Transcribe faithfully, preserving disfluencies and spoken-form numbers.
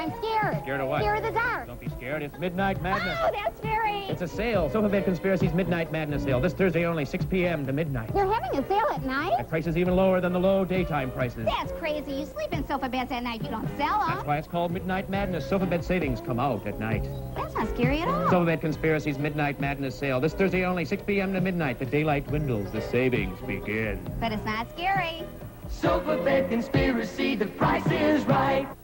I'm scared. Scared of what? Scared of the dark. Don't be scared. It's Midnight Madness. Oh, that's scary. It's a sale. Sofabed Conspiracy's Midnight Madness sale. This Thursday only, six p m to midnight. They're having a sale at night? At prices even lower than the low daytime prices. That's crazy. You sleep in sofa beds at night. You don't sell them. That's why it's called Midnight Madness. Sofabed savings come out at night. That's not scary at all. Sofabed Conspiracy's Midnight Madness sale. This Thursday only, six p m to midnight. The daylight dwindles. The savings begin. But it's not scary. Sofabed Conspiracy, the price is right.